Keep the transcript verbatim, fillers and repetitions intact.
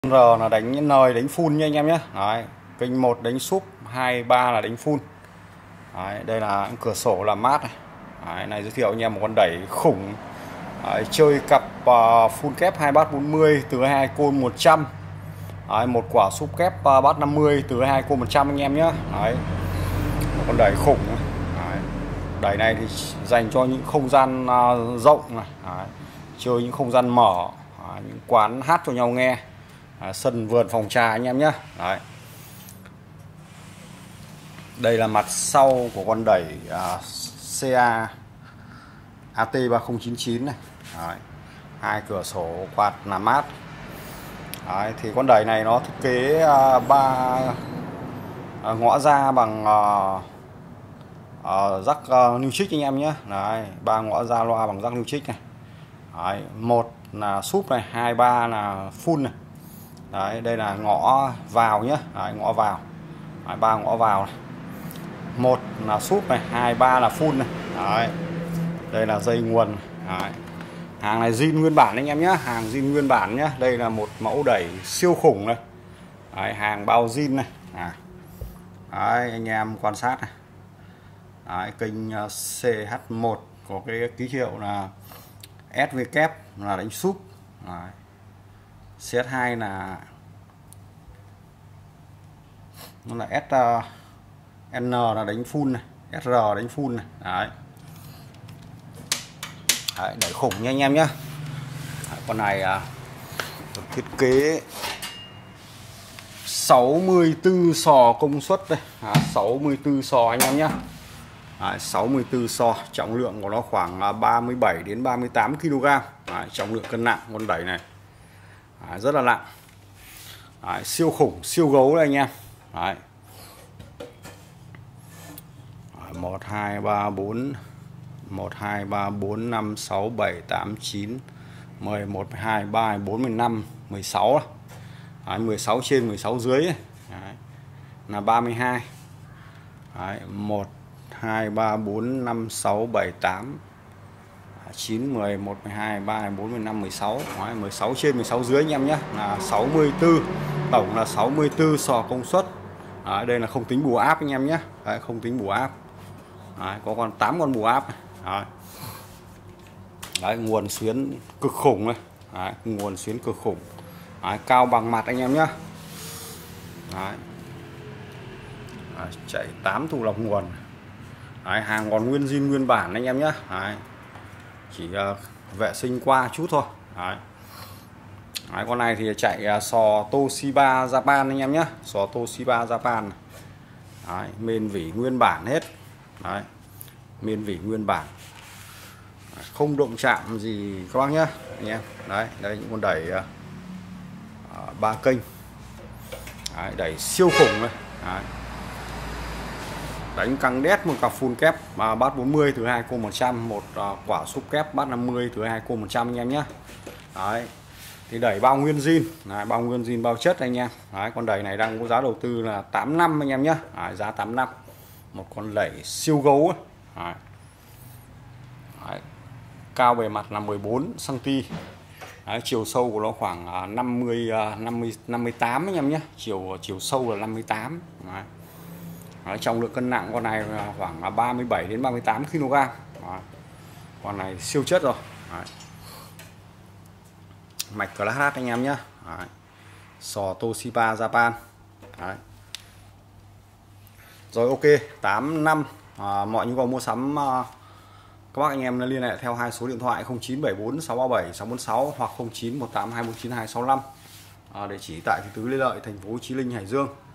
R là đánh nời, đánh full nha anh em nhé. Đấy, kênh một đánh súp, hai ba là đánh full. Đấy, đây là cửa sổ làm mát này. Đấy, này giới thiệu anh em một con đẩy khủng. Đấy, chơi cặp uh, full kép hai bát bốn mươi từ hai côn một trăm. Đấy, một quả súp kép uh, bát năm mươi từ hai côn một trăm anh em nhé. Đấy, một con đẩy khủng. Đấy, đẩy này thì dành cho những không gian uh, rộng này. Đấy, chơi những không gian mở, đấy, những quán hát cho nhau nghe. À, sân vườn phòng trà anh em nhé. Đấy. Đây là mặt sau của con đẩy uh, xê a a tê ba không chín chín này. Đấy. Hai cửa sổ quạt làm mát. Đấy. Thì con đẩy này nó thiết kế uh, ba uh, ngõ ra bằng uh, uh, rắc uh, new trích anh em nhé. Đấy. Ba ngõ ra loa bằng rắc new trích này. Đấy. Một là súp này, hai ba là full này. Đấy, đây là ngõ vào nhé. Đấy, ngõ vào. Đấy, ba ngõ vào này. Một là súp này, hai ba là full này. Đấy. Đây là dây nguồn. Đấy. Hàng này zin nguyên bản anh em nhé, hàng zin nguyên bản nhé. Đây là một mẫu đẩy siêu khủng này. Đấy, hàng bao zin này. Đấy. Đấy, anh em quan sát này. Đấy, kênh xê hát một có cái ký hiệu là ét vê kép là đánh súp. Đấy. xê ét hai là nó là ét en là đánh full này, ét rờ đánh full này. Đấy. Đấy, đẩy khủng nha anh em nhé. Đấy, con này à, được thiết kế sáu mươi tư sò công suất đây. À, sáu mươi tư sò anh em nhé. Đấy, sáu mươi tư sò, trọng lượng của nó khoảng ba mươi bảy đến ba mươi tám ki lô gam. Đấy, trọng lượng cân nặng con đẩy này. Đấy, rất là nặng. Đấy, siêu khủng, siêu gấu đây anh em. Đấy. một hai ba bốn một hai ba bốn năm sáu bảy tám chín mười một mười hai mười ba mười bốn mười lăm mười sáu. Đấy, mười sáu trên mười sáu dưới ấy. Đấy, là ba mươi hai. Đấy, một hai ba bốn năm sáu bảy tám chín mười một mười hai mười ba mười bốn mười lăm mười sáu. Đấy, mười sáu trên mười sáu dưới anh em nhé, là sáu mươi tư, tổng là sáu mươi tư sò công suất. Đấy, đây là không tính bù áp anh em nhé. Đấy, không tính bù áp. Đấy, có còn tám con bù áp. Đấy. Đấy, nguồn xuyến cực khủng này. Đấy, nguồn xuyến cực khủng. Đấy, cao bằng mặt anh em nhé. Đấy. Đấy, chạy tám thụ lọc nguồn. Đấy, hàng còn nguyên zin nguyên bản anh em nhé. Đấy. Chỉ uh, vệ sinh qua chút thôi. Đấy. Đấy, con này thì chạy uh, sò Toshiba Japan anh em nhé. Sò Toshiba Japan. Đấy, mền vỉ nguyên bản hết. Đấy, miên vỉ nguyên bản, không động chạm gì các bác nhé anh em. Đấy, đây những con đẩy uh, ba kênh. Đấy, đẩy siêu khủng này. Đấy. Đánh căng đét một cặp full kép và bát bốn mươi từ hai côn một trăm, một uh, quả súp kép bát năm mươi từ hai côn một trăm anh em nhé. Đấy, thì đẩy bao nguyên zin. Đấy, bao nguyên zin bao chất anh em. Đấy, con đẩy này đang có giá đầu tư là tám năm anh em nhé. Đấy, giá tám năm. Một con đẩy siêu gấu ấy. Đấy. Đấy. Cao bề mặt là mười bốn xăng ti mét. Đấy, chiều sâu của nó khoảng năm mươi năm mươi năm mươi tám anh em nhé. Chiều chiều sâu là năm mươi tám. Đấy. Đấy, trọng lượng cân nặng con này khoảng ba mươi bảy đến ba mươi tám ki lô gam. Đấy. Con này siêu chất rồi. Đấy. Mạch class H anh em nhé. Đấy. Sò Toshiba Japan. Đấy. Rồi, ok, tám năm. À, mọi nhu cầu mua sắm à, các bác anh em liên hệ theo hai số điện thoại không chín bảy bốn sáu ba bảy sáu bốn sáu hoặc không chín một tám hai bốn chín hai sáu lăm. À, địa chỉ tại thị trấn Lê Lợi, thành phố Chí Linh, Hải Dương.